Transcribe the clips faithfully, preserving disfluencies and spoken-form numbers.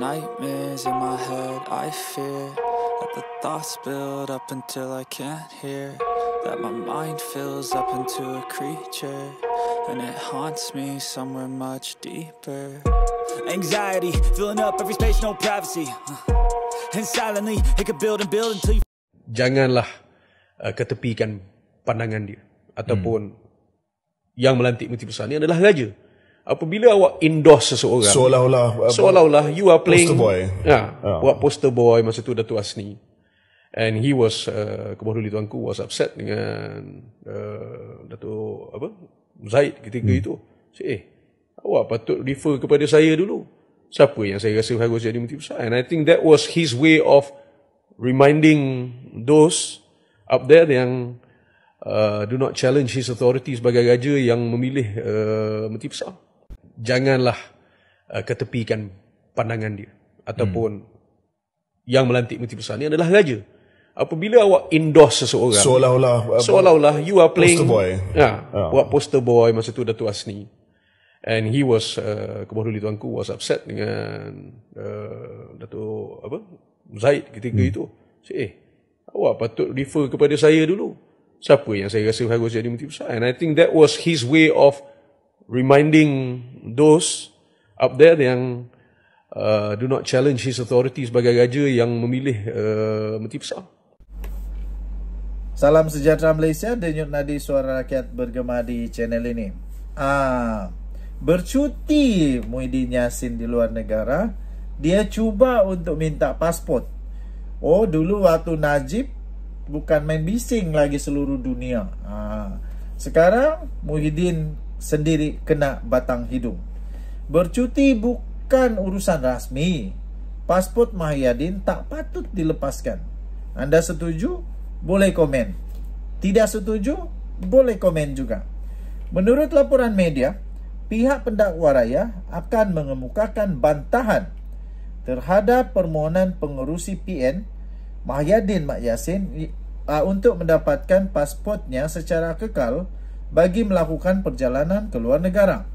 nightmares in my head, I fear that the thoughts build up until I can't hear, that my mind fills up into a creature, and it haunts me somewhere much deeper. Anxiety, filling up every space, no privacy, and silently, it could build and build until you... Janganlah uh, ketepikan pandangan dia ataupun hmm. yang melantik mati besar ni adalah raja. Apabila awak endorse seseorang, seolah-olah uh, seolah-olah you are playing poster boy. Ya, uh. buat poster boy masa tu Datuk Asni. And he was uh, Kebahuduli Tuanku was upset dengan uh, Datuk apa? Zaid ketika hmm. itu. Say, eh, awak patut refer kepada saya dulu. Siapa yang saya rasa harus jadi menteri besar? And I think that was his way of reminding those up there yang uh, do not challenge his authority sebagai raja yang memilih uh, menteri besar. Janganlah uh, ketepikan pandangan dia ataupun hmm. yang melantik menteri besar ni adalah raja. Apabila awak endorse seseorang, seolah-olah uh, seolah-olah you are playing poster boy. Ya, uh. buat poster boy masa tu Datuk Asni. And he was uh, Kebahuduli Tuanku was upset dengan uh, Datuk apa? Zaid ketika hmm. itu. Say, eh, awak patut refer kepada saya dulu. Siapa yang saya rasa harus jadi menteri besar? And I think that was his way of reminding those up there yang uh, do not challenge his authority sebagai raja yang memilih uh, menteri besar. Salam sejahtera Malaysia, denyut nadi suara rakyat bergema di channel ini. Ah, bercuti Muhyiddin Yassin di luar negara, dia cuba untuk minta pasport. Oh, dulu waktu Najib bukan main bising lagi seluruh dunia. Ah, sekarang Muhyiddin sendiri kena batang hidung. Bercuti bukan urusan rasmi. Pasport Muhyiddin tak patut dilepaskan. Anda setuju? Boleh komen. Tidak setuju? Boleh komen juga. Menurut laporan media, pihak pendakwa raya akan mengemukakan bantahan terhadap permohonan pengerusi P N Muhyiddin Mak Yassin uh, untuk mendapatkan pasportnya secara kekal bagi melakukan perjalanan ke luar negara.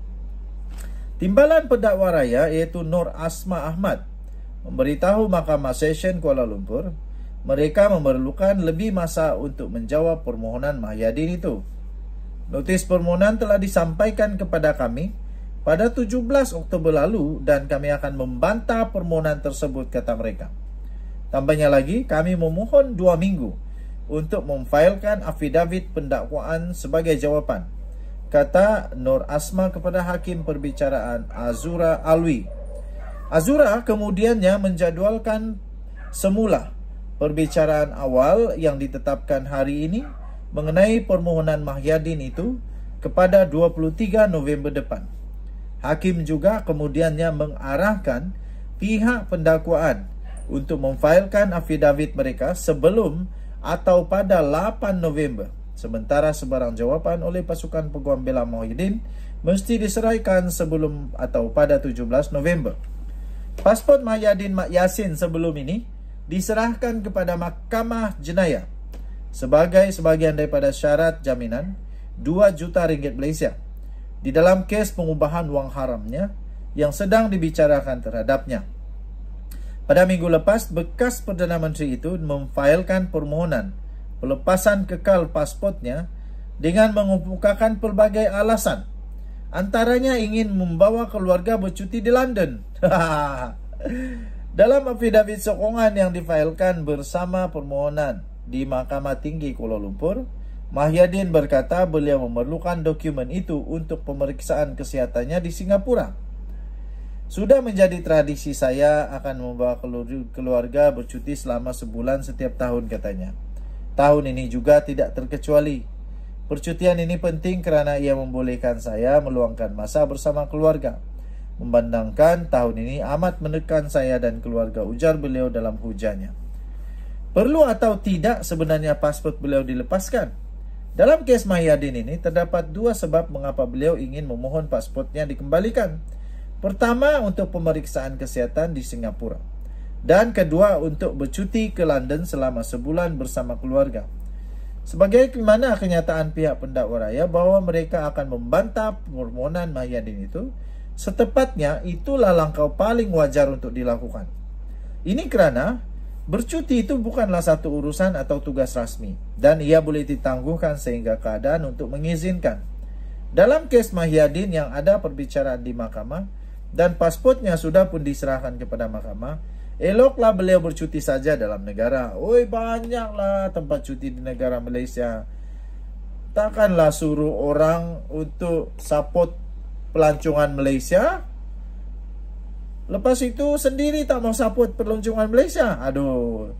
Timbalan pendakwa raya iaitu Nur Asma Ahmad memberitahu Mahkamah Session Kuala Lumpur mereka memerlukan lebih masa untuk menjawab permohonan Muhyiddin itu. Notis permohonan telah disampaikan kepada kami pada tujuh belas Oktober lalu dan kami akan membantah permohonan tersebut, kata mereka. Tambahnya lagi, kami memohon dua minggu untuk memfailkan afidavit pendakwaan sebagai jawapan, kata Nur Asma kepada Hakim Perbicaraan Azura Alwi. Azura kemudiannya menjadualkan semula perbicaraan awal yang ditetapkan hari ini mengenai permohonan Muhyiddin itu kepada dua puluh tiga November depan. Hakim juga kemudiannya mengarahkan pihak pendakwaan untuk memfailkan afidavit mereka sebelum atau pada lapan November. Sementara sebarang jawapan oleh pasukan peguam bela Muhyiddin mesti diserahkan sebelum atau pada tujuh belas November. Pasport Muhyiddin Mak Yassin sebelum ini diserahkan kepada Mahkamah Jenayah sebagai sebahagian daripada syarat jaminan dua juta ringgit Malaysia di dalam kes pengubahan wang haramnya yang sedang dibicarakan terhadapnya. Pada minggu lepas, bekas Perdana Menteri itu memfailkan permohonan pelepasan kekal pasportnya dengan mengemukakan pelbagai alasan. Antaranya ingin membawa keluarga bercuti di London. Dalam afidavit sokongan yang difailkan bersama permohonan di Mahkamah Tinggi Kuala Lumpur, Muhyiddin berkata beliau memerlukan dokumen itu untuk pemeriksaan kesihatannya di Singapura. Sudah menjadi tradisi saya akan membawa keluarga bercuti selama sebulan setiap tahun, katanya. Tahun ini juga tidak terkecuali. Percutian ini penting kerana ia membolehkan saya meluangkan masa bersama keluarga. Memandangkan tahun ini amat menekan saya dan keluarga, ujar beliau dalam hujannya. Perlu atau tidak sebenarnya pasport beliau dilepaskan? Dalam kes Muhyiddin ini terdapat dua sebab mengapa beliau ingin memohon pasportnya dikembalikan. Pertama, untuk pemeriksaan kesihatan di Singapura. Dan kedua, untuk bercuti ke London selama sebulan bersama keluarga. Sebagaimana kenyataan pihak pendakwa raya bahawa mereka akan membantah permohonan Muhyiddin itu Setepatnya, itulah langkah paling wajar untuk dilakukan. Ini kerana bercuti itu bukanlah satu urusan atau tugas rasmi dan ia boleh ditangguhkan sehingga keadaan untuk mengizinkan. Dalam kes Mahyadin yang ada perbicaraan di mahkamah dan pasportnya sudah pun diserahkan kepada mahkamah, eloklah beliau bercuti saja dalam negara. Oi, banyaklah tempat cuti di negara Malaysia. Takkanlah suruh orang untuk support pelancongan Malaysia, lepas itu sendiri tak mau support pelancongan Malaysia. Aduh.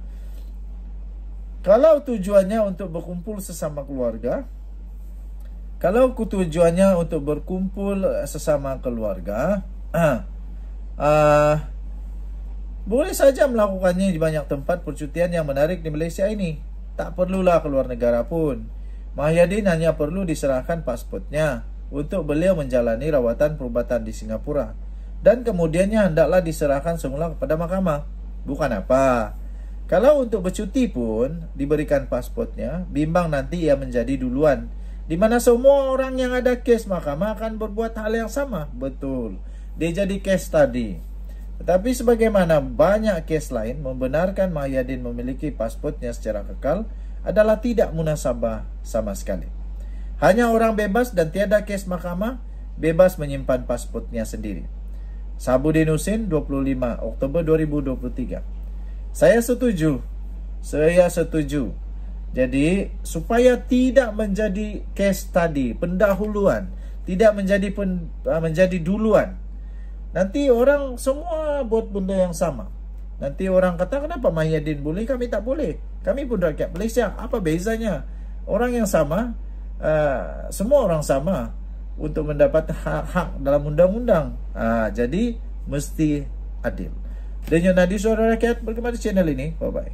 Kalau tujuannya untuk berkumpul sesama keluarga, kalau tujuannya untuk berkumpul sesama keluarga, ah, ah, boleh saja melakukannya di banyak tempat percutian yang menarik di Malaysia ini. Tak perlulah keluar negara pun. Mahyadin hanya perlu diserahkan pasportnya untuk beliau menjalani rawatan perubatan di Singapura. Dan kemudiannya hendaklah diserahkan semula kepada mahkamah. Bukan apa. Kalau untuk bercuti pun diberikan pasportnya, bimbang nanti ia menjadi duluan. Di mana semua orang yang ada kes mahkamah akan berbuat hal yang sama. Betul. Dia jadi kes tadi. Tetapi sebagaimana banyak kes lain membenarkan Mahyadin memiliki pasportnya secara kekal adalah tidak munasabah sama sekali. Hanya orang bebas dan tiada kes mahkamah bebas menyimpan pasportnya sendiri. Sabudin Husin, dua puluh lima Oktober dua ribu dua puluh tiga. Saya setuju. Saya setuju. Jadi, supaya tidak menjadi kes tadi, pendahuluan, tidak menjadi pen, menjadi duluan. Nanti orang semua buat benda yang sama. Nanti orang kata, kenapa Mahyadin boleh, kami tak boleh. Kami pun rakyat Malaysia. Apa bezanya? Orang yang sama, uh, semua orang sama untuk mendapat hak-hak dalam undang-undang. Uh, jadi, mesti adil. Denyut Nadi Suara Rakyat bergema di channel ini. Bye-bye.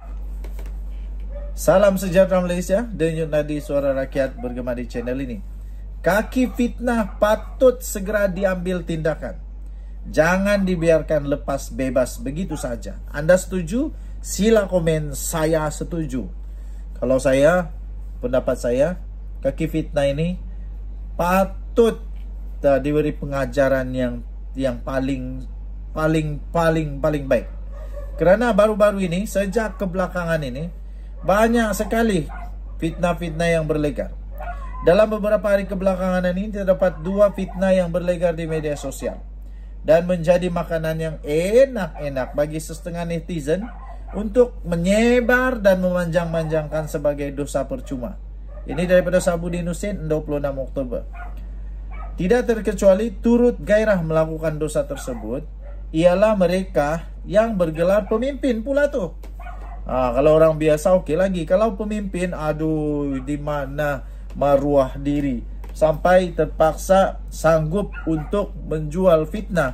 Salam sejahtera Malaysia. Denyut Nadi Suara Rakyat bergema di channel ini. Kaki fitnah patut segera diambil tindakan. Jangan dibiarkan lepas bebas begitu saja. Anda setuju? Sila komen saya setuju. Kalau saya, pendapat saya, kaki fitnah ini patut uh, diberi pengajaran yang yang paling paling paling paling baik. Kerana baru-baru ini, sejak kebelakangan ini, banyak sekali fitnah-fitnah yang berlegar. Dalam beberapa hari kebelakangan ini terdapat dua fitnah yang berlegar di media sosial dan menjadi makanan yang enak-enak bagi setengah netizen untuk menyebar dan memanjang-manjangkan sebagai dosa percuma. Ini daripada Sabudin Husin, dua puluh enam Oktober. Tidak terkecuali turut gairah melakukan dosa tersebut ialah mereka yang bergelar pemimpin pula tu. Ha, kalau orang biasa okey lagi. Kalau pemimpin, aduh, di mana maruah diri sampai terpaksa sanggup untuk menjual fitnah.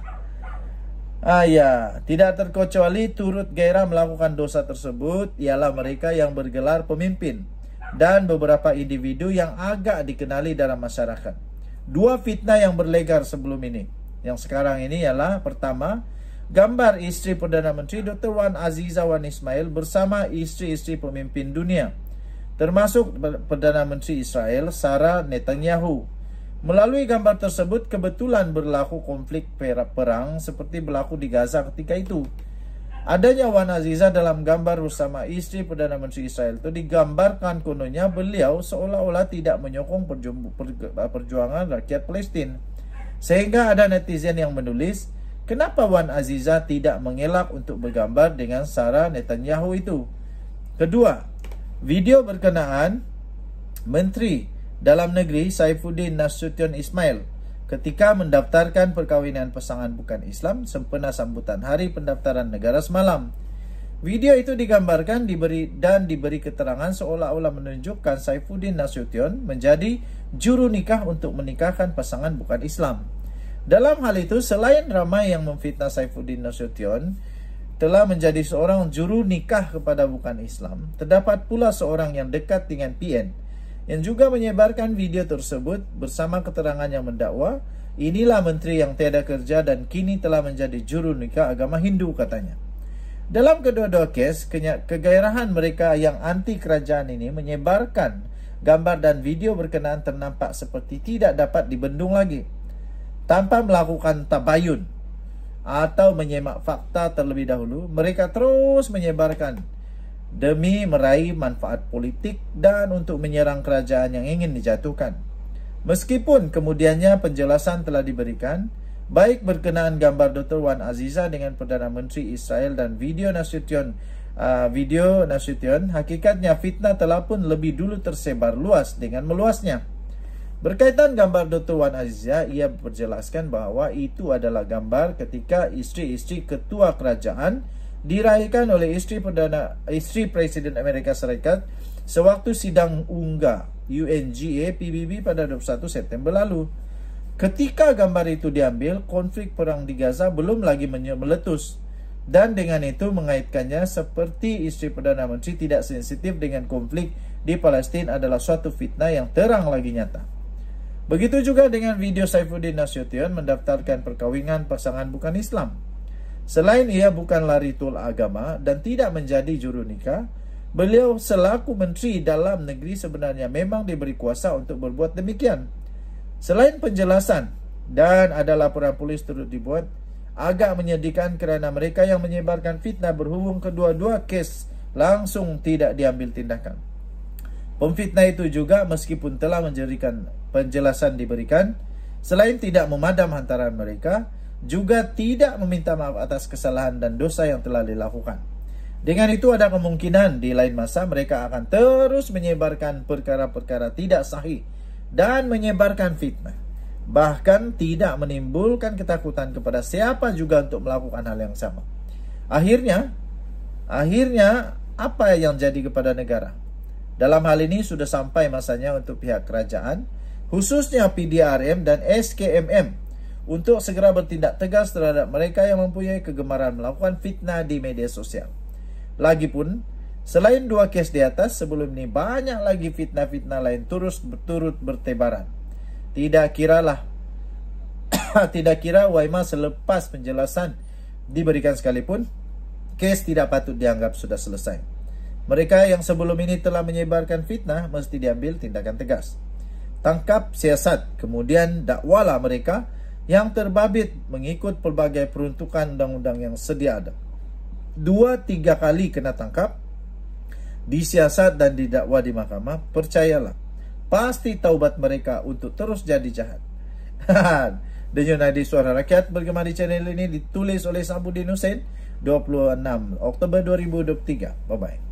Ah ya, tidak terkecuali turut gairah melakukan dosa tersebut ialah mereka yang bergelar pemimpin dan beberapa individu yang agak dikenali dalam masyarakat. Dua fitnah yang berlegar sebelum ini, yang sekarang ini ialah pertama, gambar isteri Perdana Menteri Doktor Wan Azizah Wan Ismail bersama isteri-isteri pemimpin dunia, termasuk Perdana Menteri Israel Sarah Netanyahu. Melalui gambar tersebut kebetulan berlaku konflik perang seperti berlaku di Gaza ketika itu. Adanya Wan Azizah dalam gambar bersama isteri Perdana Menteri Israel itu digambarkan kononnya beliau seolah-olah tidak menyokong perjuangan rakyat Palestin. Sehingga ada netizen yang menulis, kenapa Wan Azizah tidak mengelak untuk bergambar dengan Sarah Netanyahu itu? Kedua, video berkenaan Menteri Dalam Negeri Saifuddin Nasution Ismail ketika mendaftarkan perkahwinan pasangan bukan Islam sempena sambutan Hari Pendaftaran Negara semalam. Video itu digambarkan diberi dan diberi keterangan seolah-olah menunjukkan Saifuddin Nasution menjadi juru nikah untuk menikahkan pasangan bukan Islam. Dalam hal itu, selain ramai yang memfitnah Saifuddin Nasution telah menjadi seorang juru nikah kepada bukan Islam, terdapat pula seorang yang dekat dengan P N yang juga menyebarkan video tersebut bersama keterangan yang mendakwa inilah menteri yang tiada kerja dan kini telah menjadi juru nikah agama Hindu katanya. Dalam kedua-dua kes, kegairahan mereka yang anti kerajaan ini menyebarkan gambar dan video berkenaan ternampak seperti tidak dapat dibendung lagi. tanpa melakukan tabayun atau menyemak fakta terlebih dahulu. Mereka terus menyebarkan demi meraih manfaat politik dan untuk menyerang kerajaan yang ingin dijatuhkan. Meskipun kemudiannya penjelasan telah diberikan, baik berkenaan gambar Doktor Wan Aziza dengan Perdana Menteri Israel dan video Nasution, uh, video Nasution, hakikatnya fitnah telah pun lebih dulu tersebar luas dengan meluasnya. Berkaitan gambar Doktor Wan Aziza, ia berjelaskan bahawa itu adalah gambar ketika isteri-isteri ketua kerajaan diraihkan oleh isteri Perdana isteri Presiden Amerika Serikat sewaktu sidang UNGA U N G A P B B pada dua puluh satu September lalu. Ketika gambar itu diambil, konflik perang di Gaza belum lagi meletus, dan dengan itu mengaitkannya seperti isteri Perdana Menteri tidak sensitif dengan konflik di Palestin adalah suatu fitnah yang terang lagi nyata. Begitu juga dengan video Saifuddin Nasution mendaftarkan perkawinan pasangan bukan Islam. Selain ia bukanlah ritual agama dan tidak menjadi juru nikah, beliau selaku Menteri Dalam Negeri sebenarnya memang diberi kuasa untuk berbuat demikian. Selain penjelasan dan ada laporan polis turut dibuat, agak menyedihkan kerana mereka yang menyebarkan fitnah berhubung kedua-dua kes langsung tidak diambil tindakan. Pemfitnah itu juga meskipun telah menjadikan penjelasan diberikan, selain tidak memadam hantaran mereka, juga tidak meminta maaf atas kesalahan dan dosa yang telah dilakukan. Dengan itu ada kemungkinan di lain masa mereka akan terus menyebarkan perkara-perkara tidak sahih dan menyebarkan fitnah, bahkan tidak menimbulkan ketakutan kepada siapa juga untuk melakukan hal yang sama. Akhirnya, akhirnya apa yang jadi kepada negara? Dalam hal ini sudah sampai masanya untuk pihak kerajaan, khususnya P D R M dan S K M M, untuk segera bertindak tegas terhadap mereka yang mempunyai kegemaran melakukan fitnah di media sosial. Lagipun, selain dua kes di atas, sebelum ini banyak lagi fitnah-fitnah lain terus berturut bertebaran. Tidak kiralah, tidak kira Waimah selepas penjelasan diberikan sekalipun, kes tidak patut dianggap sudah selesai. Mereka yang sebelum ini telah menyebarkan fitnah mesti diambil tindakan tegas. Tangkap, siasat, kemudian dakwalah mereka yang terbabit mengikut pelbagai peruntukan undang-undang yang sedia ada. Dua tiga kali kena tangkap, disiasat dan didakwa di mahkamah, percayalah, pasti taubat mereka untuk terus jadi jahat. Denyut Nadi Suara Rakyat bergema di channel ini ditulis oleh Saifuddin Hussein, dua puluh enam Oktober dua ribu dua puluh tiga. Bye-bye.